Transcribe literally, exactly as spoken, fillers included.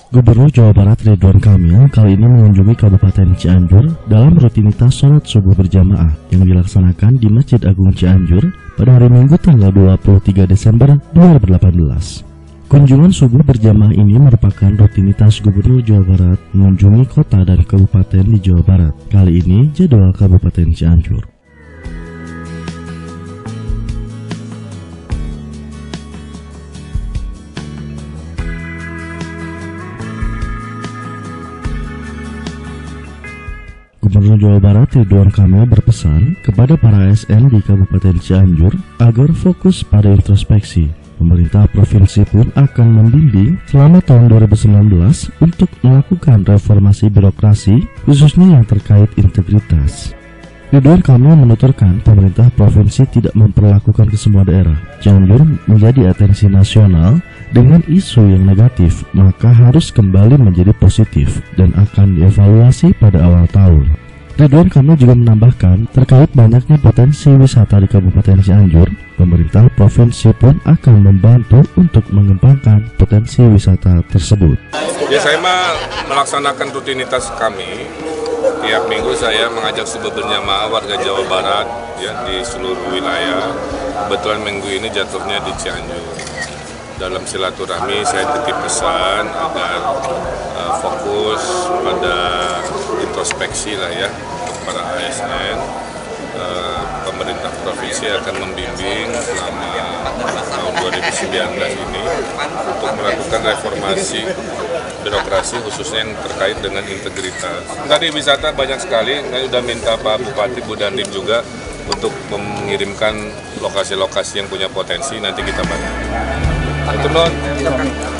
Gubernur Jawa Barat Ridwan Kamil kali ini mengunjungi Kabupaten Cianjur dalam rutinitas sholat subuh berjamaah yang dilaksanakan di Masjid Agung Cianjur pada hari Minggu tanggal dua puluh tiga Desember dua ribu delapan belas. Kunjungan subuh berjamaah ini merupakan rutinitas Gubernur Jawa Barat mengunjungi kota dan kabupaten di Jawa Barat. Kali ini jadwal Kabupaten Cianjur. Gubernur Jawa Barat Ridwan Kamil berpesan kepada para A S N di Kabupaten Cianjur agar fokus pada introspeksi. Pemerintah provinsi pun akan membimbing selama tahun dua ribu sembilan belas untuk melakukan reformasi birokrasi, khususnya yang terkait integritas. Ridwan Kamil menuturkan pemerintah provinsi tidak memperlakukan ke semua daerah Cianjur menjadi atensi nasional dengan isu yang negatif, maka harus kembali menjadi positif dan akan dievaluasi pada awal tahun. Ridwan Kamil juga menambahkan terkait banyaknya potensi wisata di Kabupaten Cianjur, pemerintah provinsi pun akan membantu untuk mengembangkan potensi wisata tersebut. Ya, saya mah melaksanakan rutinitas kami. Tiap minggu saya mengajak sebuah berjamaah warga Jawa Barat ya di seluruh wilayah. Kebetulan minggu ini jatuhnya di Cianjur. Dalam silaturahmi saya titip pesan agar uh, fokus pada introspeksi lah ya untuk para A S N. Uh, pemerintah provinsi akan membimbing selama tahun dua ribu sembilan belas ini untuk melakukan reformasi birokrasi khususnya yang terkait dengan integritas. Tadi wisata banyak sekali, saya sudah minta Pak Bupati Bu Dandim juga untuk mengirimkan lokasi-lokasi yang punya potensi, nanti kita bantu. Itu non.